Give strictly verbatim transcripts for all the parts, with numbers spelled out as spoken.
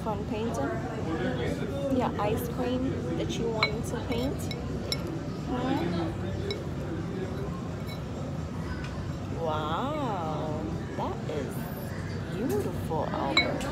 fun painting? Yeah, ice cream that you wanted to paint? Hmm? Wow, that is beautiful, Albert.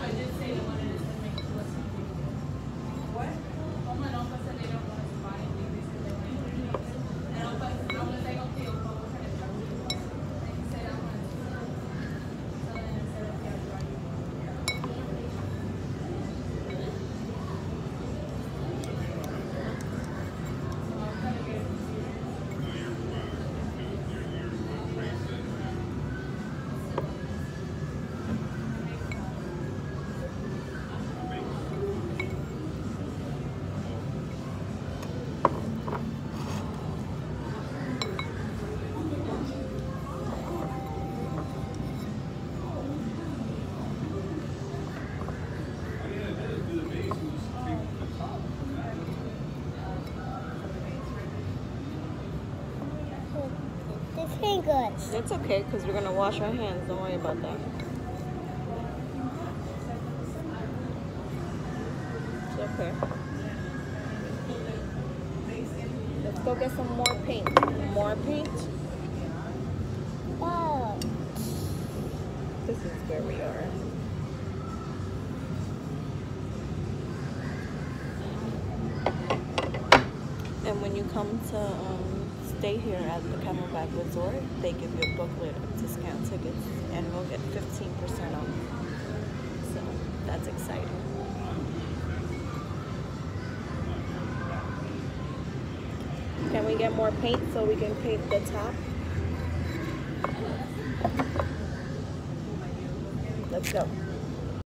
This ain't good. It's okay, because we're going to wash our hands. Don't worry about that. It's okay. Let's go get some more paint. More paint? Oh. This is where we are. And when you come to um, stay here at the Camelback Resort, they give you a booklet of discount tickets, and we'll get fifteen percent off. So that's exciting. Can we get more paint so we can paint the top? Let's go.